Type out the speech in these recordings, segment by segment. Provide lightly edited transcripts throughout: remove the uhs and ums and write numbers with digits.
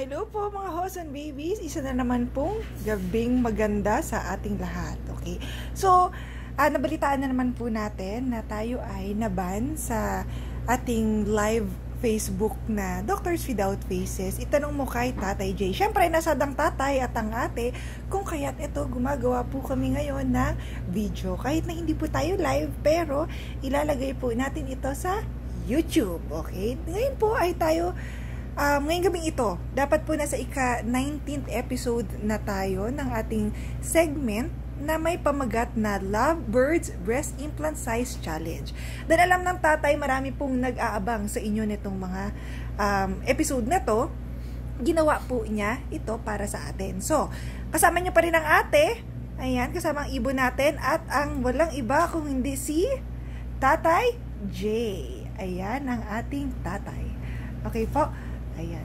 Hello po mga hosts and babies, isa na naman pong gabing maganda sa ating lahat. Okay, so nabalitaan na naman po natin na tayo ay naban sa ating live Facebook na Doctors Without Faces. Itanong mo kay Tatay J. Siyempre, nasadang tatay at ang ate kung kaya't ito gumagawa po kami ngayon ng video. Kahit na hindi po tayo live, pero ilalagay po natin ito sa YouTube. Okay, ngayon po ay tayo ngayong gabing ito, dapat po nasa ika-19th episode na tayo ng ating segment na may pamagat na Lovebirds Breast Implant Size Challenge. Dahil alam ng tatay, marami pong nag-aabang sa inyo nitong mga episode na to. Ginawa po niya ito para sa atin. So, kasama niyo pa rin ang ate. Ayan, kasama ang ibon natin at ang walang iba kung hindi si Tatay J. Ayan, ang ating tatay. Okay po. Ayan.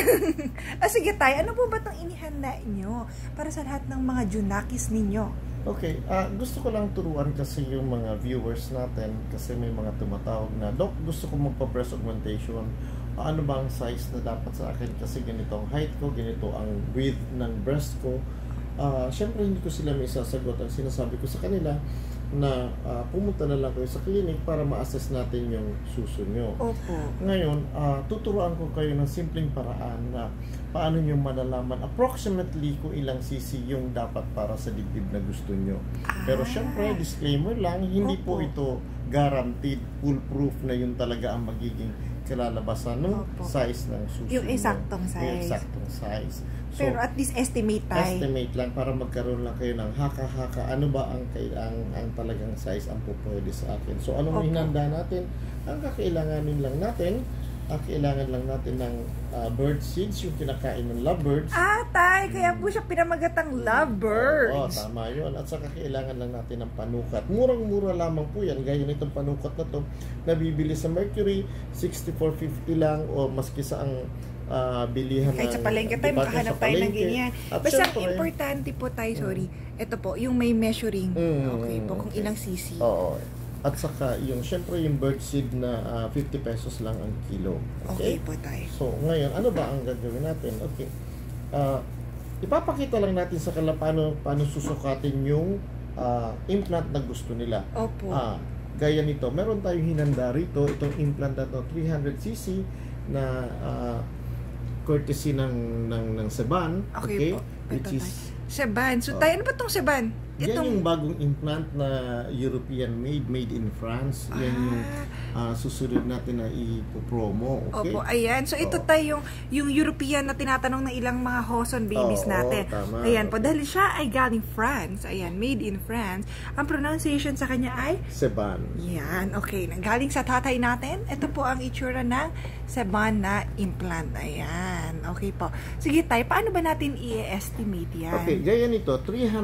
Sige tayo, ano po ba itong inihanda nyo para sa lahat ng mga junakis ninyo? Okay, gusto ko lang turuan kasi yung mga viewers natin kasi may mga tumatawag na, Doc, gusto ko magpa-breast augmentation. Ano ba ang size na dapat sa akin kasi ganito ang height ko, ganito ang width ng breast ko. Siyempre hindi ko sila may sasagot. Ang sinasabi ko sa kanila na pumunta na lang kayo sa clinic para ma-assess natin yung suso nyo. Opo. Ngayon, tuturuan ko kayo ng simpleng paraan na paano nyo malalaman approximately kung ilang cc yung dapat para sa dibdib na gusto nyo. Pero syempre, disclaimer lang, hindi po ito guaranteed, foolproof na yun talaga ang magiging kalalabasan ng size ng suso. Yung eksaktong size. Yung eksaktong size. So, pero at least estimate tayo. Estimate lang para magkaroon lang kayo ng haka-haka. Ano ba ang talagang size ang pupwede sa akin? So, anong hinanda natin? Ang kakailanganin lang natin, kailangan lang natin ng bird seeds, yung kinakain ng lovebirds. Tay, kaya po siya pinamagatang lovebirds. Oo, tama yun. At saka kailangan lang natin ng panukat. Murang-mura lamang po yan. Gaya nitong panukat na to, nabibili sa Mercury, 64.50 lang o maski sa ang bilihan kahit sa palengke tayo, makahanap tayo ng ganyan. Basta importante po tayo, sorry, ito po, yung may measuring. Okay po, kung ilang cc. Oo. At saka yung, syempre yung bird seed na 50 pesos lang ang kilo. Okay po tayo. So, ngayon, ano ba ang gagawin natin? Okay. Ipapakita lang natin sa kanila paano susukatin yung implant na gusto nila. Opo. Gaya nito, meron tayong hinanda rito, itong implant na to, 300cc na courtesy ng Seban. Okay po. Which is Seban. So tayo, ano ba itong Seban? Yan yung bagong implant na European made in France. Yan yung susunod natin na ipopromo. Okay? Opo, ayan. So ito tayo yung European na tinatanong ng ilang mga hoson babies natin. Tama. Ayan po, dahil siya ay galing France. Ayan, made in France. Ang pronunciation sa kanya ay Seban. Yan, okay. Galing sa tatay natin, ito po ang itsura ng Seban na implant. Ayan, okay po. Sige tayo, paano ba natin i-estimate yan? Okay, gaya nito,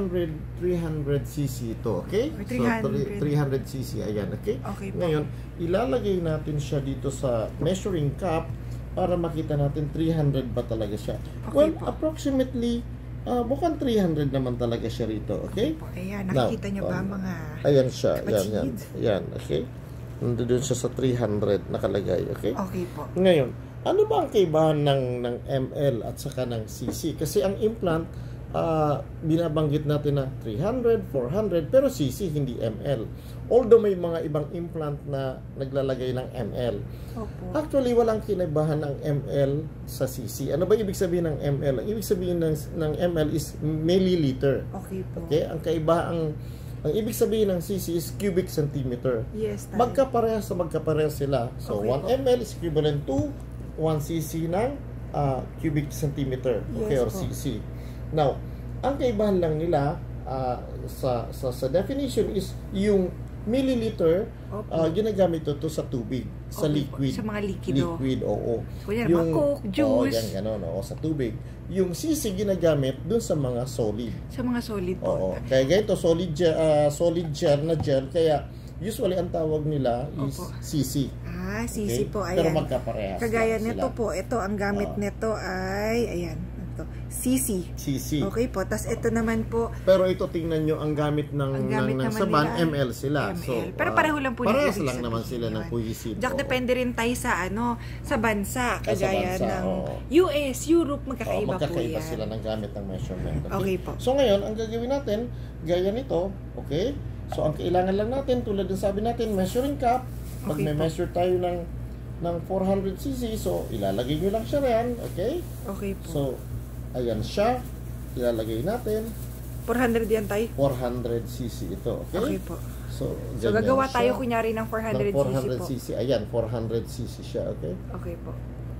300cc ito, okay? 300cc, ayan, okay? Okay po. Ngayon, ilalagay natin siya dito sa measuring cup para makita natin 300 ba talaga siya. Okay well, po. Approximately, mukhang 300 naman talaga siya rito, okay? Po, ayan, nakikita nyo ba mga ayan siya, kapatid? yan, okay? Nandun siya sa 300 nakalagay, okay? Okay po. Ngayon, ano ba ang kaibahan ng ml at saka ng cc? Kasi ang implant, binabanggit natin na 300, 400, pero cc, hindi ml. Although may mga ibang implant na naglalagay ng ml. Opo. Actually, walang kinaibahan ng ml sa cc. Ano ba ibig sabihin ng ml? Ang ibig sabihin ng ml is milliliter. Okay po. Okay? Ang kaibahan, ang ibig sabihin ng cc is cubic centimeter. Yes, tayo. Magkaparehas sila. So, Okay 1 ml is equivalent to 1 cc ng cubic centimeter. Okay, Yes or po. cc. Now, ang kaibahan lang nila sa definition is yung milliliter, ginagamit ito sa tubig, sa liquid. Sa mga liquido. Liquid, oo. Kunyari, mga Coke, juice. Yan, gano'n, oo, sa tubig. Yung cc ginagamit dun sa mga solid. Sa mga solid po. Oo. Kaya ganito, solid gel na gel. Kaya, usually, ang tawag nila is cc. Cc po, ayan. Pero magkaparehas. Kagaya nito po, ito, ang gamit nito ay, ayan, to? CC. CC. Okay po. Tapos ito naman po, Pero ito tingnan nyo, ang gamit ng naman Saban, nila, ML sila. ML. So, Pero pareho lang po ng parehas ibig lang naman sabihin sila ng yun. puwisit. Jack, depende rin tayo sa sa bansa. Kagaya bansa, ng oo. US, Europe, magkakaiba po magkakaiba yan. sila ng gamit ng measurement. Okay po. So ngayon, ang gagawin natin, gaya nito, okay? So ang kailangan lang natin, tulad ng sabi natin, measuring cup. Pag Okay may po. measure tayo ng 400cc, so ilalagay nyo lang siya riyan, okay? Okay po. So, ayan siya, ilalagay natin, 400 yan tayo. 400cc ito, okay? Okay po. So, So, ganyan gagawa siya. tayo kunyari ng 400cc po. 400cc, ayan, 400cc siya, okay? Okay po.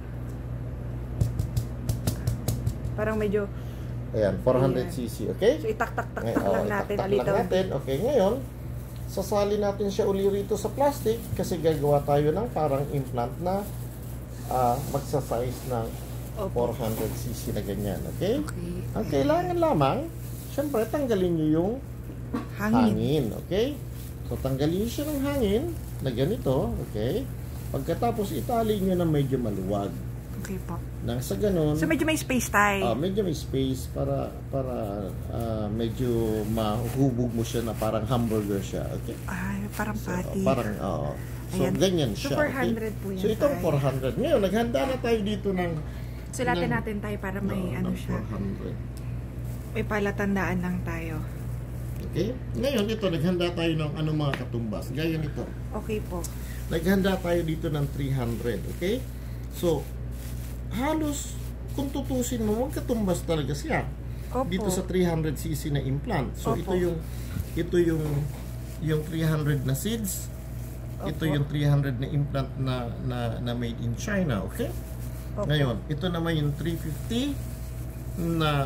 Parang medyo, Ayan, 400cc, okay? so itak-tak-tak Ngayon, lang natin. itaktak A little lang natin. Okay, ngayon, sasali natin siya uli rito sa plastic kasi gagawa tayo ng parang implant na magsa-size ng Opo. 400cc na ganyan, okay? Okay. Ang kailangan lamang, syempre, tanggalin nyo yung hangin, okay? So, tanggalin nyo siya ng hangin na ganito, okay? Pagkatapos, itali nyo na medyo maluwag. Okay po. Nang sa ganun, So, medyo may space tayo. medyo may space para medyo mahubog mo siya na parang hamburger siya, okay? Ay, parang So, patty. parang, so, Ayan. ganyan So, siya, 400 po yan So, itong tayo. 400. Ngayon, naghanda na tayo dito ng Sulatin natin tayo para may ng siya. 400. May palatandaan lang tayo. Okay? Ngayon, ito, naghanda tayo ng mga katumbas. Gaya nito. Okay po. Naghanda tayo dito ng 300, okay? So, halos, kung tutusin mo, magkatumbas talaga siya. Opo. Dito sa 300cc na implant. So, Opo. ito yung 300 na seeds. Ito Opo. yung 300 na implant na made in China, okay? Opo. Ngayon, ito naman yung 350 na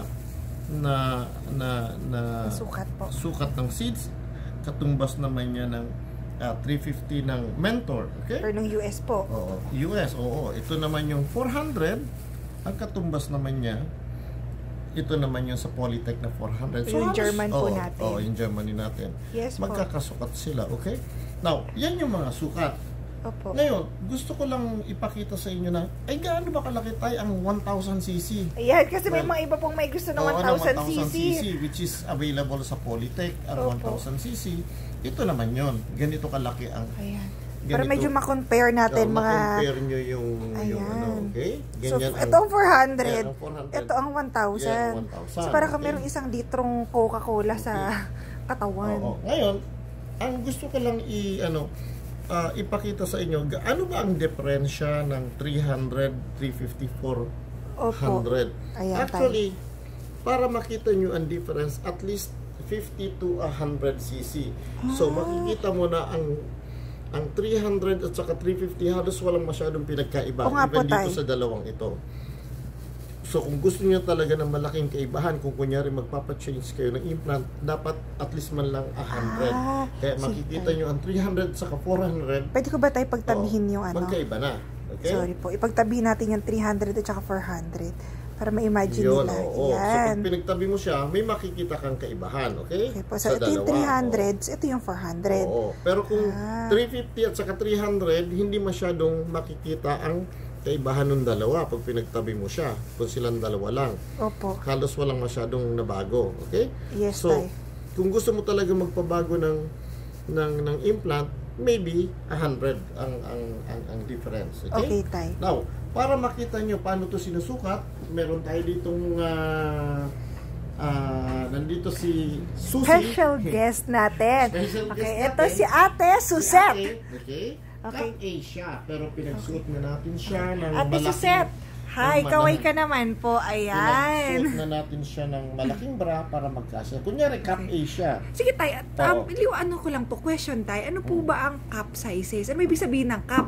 Sukat po. sukat ng seeds. Katumbas naman niya ng 350 ng Mentor, okay? Pero ng US po. Oo, US, oo. Ito naman yung 400. Ang katumbas naman niya, ito naman yung sa Polytech na 400. Yung halos- German po natin. Oo, yung Germany natin. Yes po. Magkakasukat sila, okay? Now, yan yung mga sukat. Opo. Ngayon, gusto ko lang ipakita sa inyo na, ay gaano ba kalaki tayo ang 1000cc? Ayan, kasi may Well, mga iba pong may gusto ng Oo, 1000cc. which is available sa Polytech, ang Opo. 1000cc. Ito naman yon. Ganito kalaki ang Ayan. ganito. Para medyo ma-compare natin mga... ma-compare nyo yung Ayan. okay? So, Ganyan ito ang 400. Yan, ang 400. Ito ang 1,000. Yan, 1,000. So, parang Okay. merong isang litrong Coca-Cola sa katawan. Oo. Ngayon, ang gusto ko lang ipakita sa inyo, ano ba ang diferensya ng 300, 350, 400? Ayan, Actually, para makita nyo ang difference, at least 50 to 100cc. So, makikita mo na ang 300 at saka 350 halos walang masyadong pinagkaiba. Oo nga po, Even dito tay. sa dalawang ito. So, kung gusto niyo talaga ng malaking kaibahan, kung kunyari magpapa-change kayo ng implant, dapat at least man lang 100. Kaya makikita sige. nyo ang 300 saka 400, Pwede ko ba tayo pagtabihin yung magkaiba na. Okay? Sorry po. Ipagtabihin natin yung 300 at saka 400 para ma-imagine Yun, nila. oo. So, Yan. pag pinagtabi mo siya, may makikita kang kaibahan. Okay? Okay po. So, ito yung dalawa, 300s, ito yung 400. Oo. Pero kung Ah. 350 at saka 300, hindi masyadong makikita ang kaibahan ng dalawa pag pinagtabi mo siya. Kung silang dalawa lang. Opo. Halos walang masyadong nabago. Okay? Yes, So, tay. kung gusto mo talaga magpabago ng implant, maybe 100 ang difference. Okay? Okay, tay. Now, para makita nyo paano to sinusukat, meron tayo ditong nandito si Susie. Special guest natin. Special guest Okay, ito natin. si Ate Suzette. Okay? Okay. Cut A siya, pero pinagsuot na natin siya ng Ate malaking... Suzette. Hi, ng kaway malaki- ka naman po. Ayan. Pinagsuot na natin siya ng malaking bra para magkasya. Kunyari, cup A siya. Sige tay, Oo. ano ko lang po, question tay, ano po ba ang cup sizes? Ano ibig sabihin ng cup?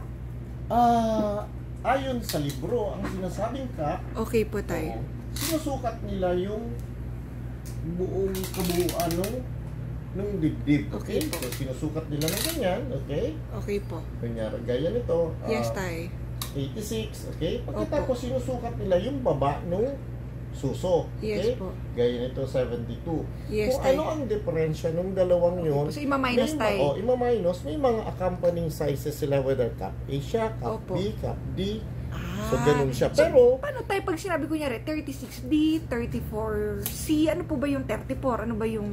Ayon sa libro, ang sinasabing cup, Okay po tay. sinusukat nila yung buong kabuuan ng dibdib. Okay? Okay po. So, sinusukat nila ng ganyan. Okay? Okay po. Kunyari, gaya nito. Yes tay. 86. Okay? Pagkatapos sinusukat nila yung baba nung suso. Okay? Yes po. Gaya nito, 72. Yes, Kung tay. ano ang diferensya nung dalawang yun, So, ima-minus may tayo. ima-minus, may mga accompanying sizes sila, whether cup A siya, cup Opo. B, cup D. So, ganun siya. Pero, paano tayo pag sinabi ko nyari, 36D, 34C, ano po ba yung 34? Ano ba yung...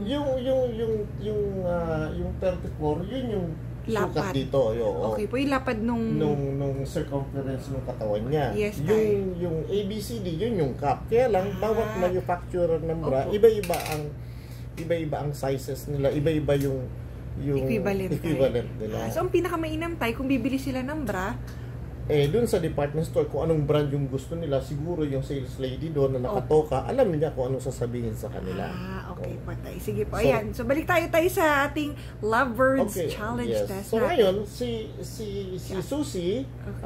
yung 34, yun yung sukat Lapad. dito. Okay po, yung lapad nung circumference ng katawan niya. Yes, yung ABCD, yun yung cup. Kaya lang, bawat manufacturer ng bra, Opo. iba-iba ang sizes nila, iba-iba yung equivalent nila. So, ang pinakamainam tayo, kung bibili sila ng bra, Dun sa department store, kung anong brand yung gusto nila, siguro yung sales lady doon na nakatoka, alam niya kung anong sasabihin sa kanila. Okay po tayo. Sige po, So, ayan. So, balik tayo sa ating Lovebirds Challenge test. So, ngayon, si Susie,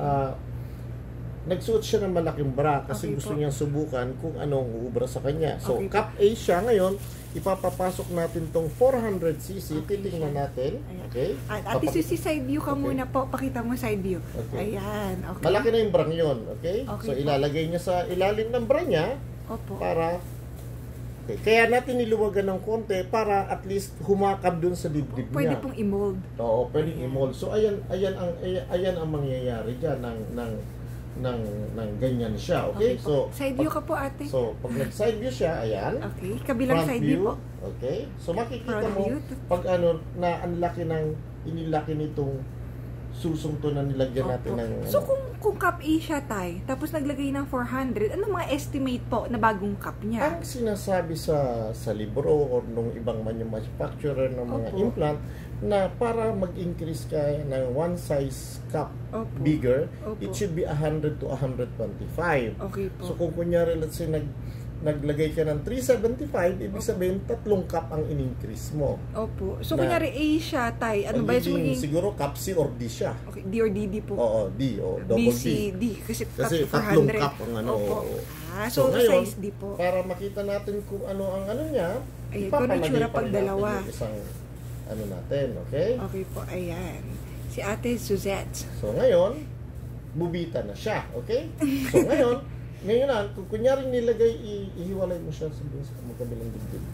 nagsuot siya ng malaking bra kasi gusto niyang subukan kung anong uubra sa kanya. So, cup A siya ngayon, ipapapasok natin tong 400cc, titingnan natin. Okay? Ate Susie, side view ka muna po. Pakita mo side view. Okay. Ayan, okay. Malaki na yung bra yun, okay? So, ilalagay niya sa ilalim ng bra niya para... Okay. Kaya natin niluwagan ng konti para at least humakab dun sa dibdib niya. Pwede pong i-mold. Oo, pwedeng i-mold. So, ayan ang mangyayari dyan ng ganyan siya, okay? So, side view ka po, ate. So, pag nag-side view siya, ayan. Okay, kabilang Front side view po. Okay? So, makikita Front mo, view. pag na ang laki inilaki nitong susong to na nilagyan natin ng... So, kung cup A siya, tay, tapos naglagay ng 400, ano mga estimate po na bagong cup niya? Ang sinasabi sa libro or nung ibang manufacturer ng mga implant, na para mag-increase ka ng one size cup bigger, it should be 100 to 125. Okay po. So kung kunyari, let's say, naglagay ka ng 375, ibig sabihin, 3 cup ang in-increase mo. Opo. So kunyari A siya, tay, ano ba yung magiging... Siguro cup C or D siya. Okay, D or DD po. Oo, D o double B, C, D. D. Kasi 3 400. cup ang ano. So ngayon, size D po. para makita natin kung ano ang ano niya, Ayan, kung ano tsura pag dalawa. Isang ano natin, okay? Okay po, ayan. Si Ate Suzette. So ngayon, bubita na siya, okay? So ngayon na, kung kunyari nilagay, ihiwalay mo siya sa magkabilang dibdib.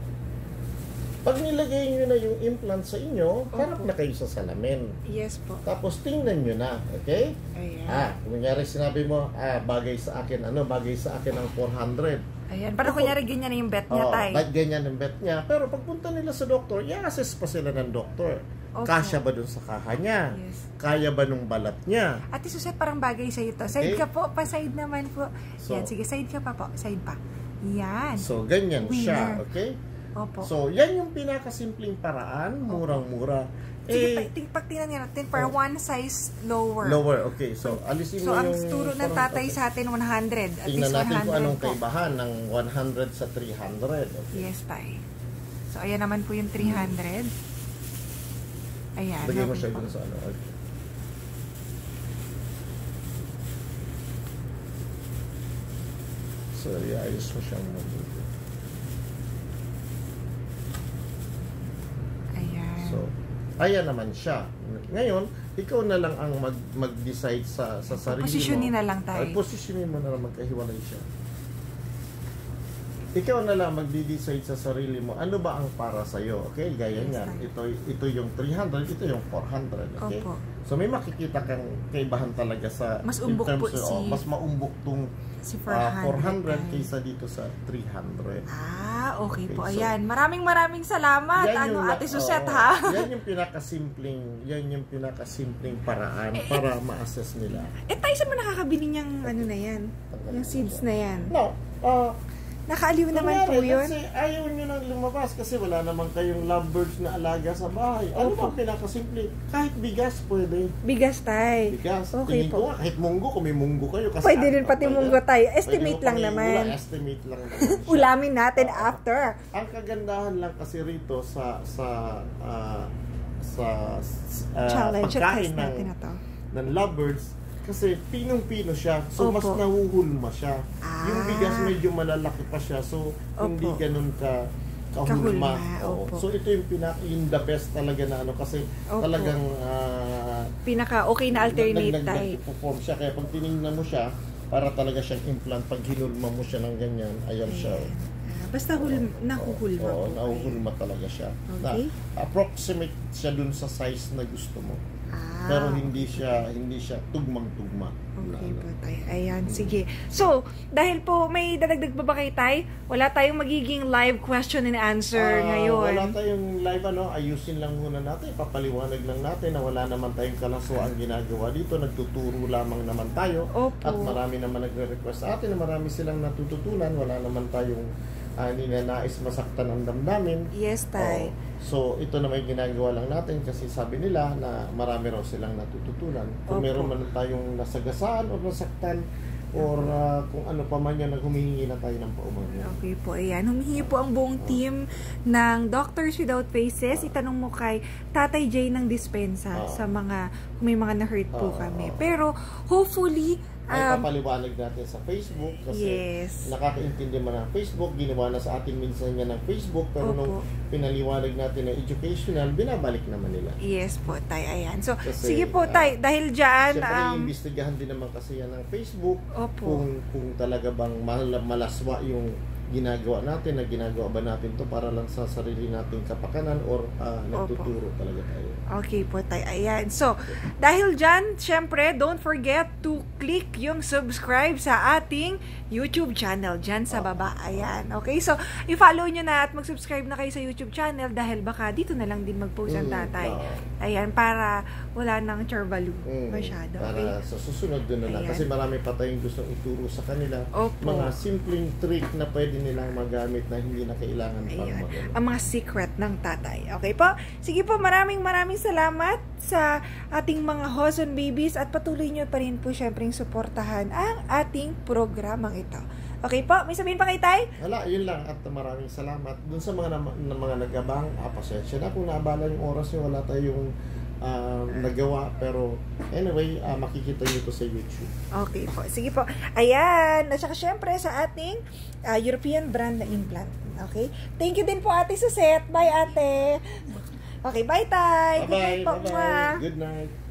Pag nilagay nyo na yung implant sa inyo, harap na kayo sa salamin. Yes po. Tapos tingnan nyo na, okay? Ayan. Kunyari sinabi mo, bagay sa akin ang 400. Ayan, para kunyari ganyan na yung bet niya, tay. Ganyan ang bet niya. Pero pagpunta nila sa doktor, i-assess pa sila ng doktor. Kasya ba dun sa kaha niya? Yes. Kaya ba nung balat niya? Ate Suzette, parang bagay sa'yo to. Side ka po, pa-side naman po. So, yan, sige, side ka pa po. Side pa. Yan. So, ganyan siya, okay? Opo. So, yan yung pinakasimpleng paraan, murang-mura. Sige, pagtingnan nga natin para one size lower. Lower, okay. So, alisin mo ang yung... turo ng tatay sa atin, 100. At tingnan least 100 natin kung anong po. kaibahan ng 100 sa 300. Okay. Yes, tay. So, ayan naman po yung 300. Ayan. Lagay mo siya dun sa ano. Okay. So, iayos mo siyang mabuti. Ayan. So, ayan naman siya. Ngayon, ikaw na lang ang mag-decide sa sarili mo. Posisyonin na lang tayo. Posisyonin mo na lang, magkahiwalay siya. Ikaw na lang magdi-decide sa sarili mo, ano ba ang para sa'yo? Okay, gaya niyan. Ito yung 300, ito yung 400. Okay? Opo. So, may makikita kang kaibahan talaga sa... Mas umbok po mas maumbok tong si 400 kaysa dito sa 300. Okay po. So, ayan. Maraming salamat. Ate Suzette, ha? Yan yung pinakasimpleng paraan para ma-assess nila. Tayo saan mo nakakabili niyang ano na yan? Yung seeds na yan? No. Nakaaliw naman po yun. Kasi ayaw nyo nang lumabas kasi wala naman kayong lovebirds na alaga sa bahay. Ano ba pinakasimple? Kahit bigas pwede. Bigas, tay. Bigas. Okay Tingin po. ko kahit munggo, kung may munggo kayo. Kasi Pwede rin pati munggo, tay. Estimate lang naman. Estimate lang naman. Ulamin natin after. Ang kagandahan lang kasi rito sa challenge pagkain natin na to. ng lovebirds, kasi pinong-pino siya. So, mas nahuhulma siya. Yung bigas medyo malalaki pa siya. So, hindi ganun kahulma. So, ito yung the best talaga na ano. Kasi talagang pinaka-okay na alternate tayo. Nag-perform siya. Kaya pag tinignan mo siya, para talaga siyang implant. Pag hinulma mo siya ng ganyan, ayan siya. Basta nahuhulma po. Nahuhulma talaga siya. Okay. Approximate siya dun sa size na gusto mo. Pero hindi siya tugmang-tugma. Okay po, Tay. Ayan, sige. So, dahil po may dadagdag pa ba kay Tay? Wala tayong magiging live question and answer ngayon. Wala tayong live, ayusin lang muna natin, papaliwanag lang natin na wala naman tayong kalaswaan ginagawa dito, nagtuturo lamang naman tayo. Opo. At marami naman nagre-request sa atin na marami silang natututunan, wala naman tayong ninanais masaktan ang damdamin. Yes, Tay. So, ito naman ginagawa lang natin kasi sabi nila na marami raw silang natututunan. Kung meron man tayong nasagasaan o nasaktan or kung ano pa man yan, humihingi na tayo ng paumanhin. Okay po, ayan. Humihingi po ang buong team ng Doctors Without Faces. Itanong mo kay Tatay Jay ng dispensa sa mga, kung may mga na-hurt po kami. Pero, hopefully, ay papaliwanag natin sa Facebook kasi nakakaintindi man ng Facebook, ginawa na sa atin minsan yan ng Facebook, pero nung pinaliwanag natin na educational, binabalik naman nila. Yes po, Tay. Ayan. So, kasi, sige po, Tay. Dahil dyan, siyempre, iimbestigahan din naman kasi yan ng Facebook kung talaga bang malaswa yung ginagawa natin, na ginagawa ba natin to para lang sa sarili nating kapakanan or nagtuturo talaga tayo. Okay po, Tay. Ayan. So, dahil dyan, syempre, don't forget to click yung subscribe sa ating YouTube channel dyan sa baba. Ayan. Okay? So, i-follow nyo na at mag-subscribe na kayo sa YouTube channel dahil baka dito na lang din mag-post ang Tatay. Ayan, para wala nang charbalu masyado. Okay? Para sa susunod doon na lang. Kasi marami pa tayong gustong ituro sa kanila. Mga simpleng trick na pwede nilang magamit na hindi na kailangan para magano. Ang mga secret ng Tatay. Okay po? Sige po, maraming salamat sa ating mga Hoson Babies at patuloy nyo pa rin po syempreng suportahan ang ating programang ito. Okay po? May sabihin pa kay Tay? Wala, yun lang. At maraming salamat. Dun sa mga nag-abang, pasensya na kung naabala yung oras nyo, wala tayong nagawa, pero anyway, makikita nyo ito sa YouTube. Okay po. Sige po. Ayan. At saka syempre sa ating European brand na implant. Okay? Thank you din po, Ate Suset. Bye, Ate. Okay, bye, Tay. Bye-bye. Good night po. Good night.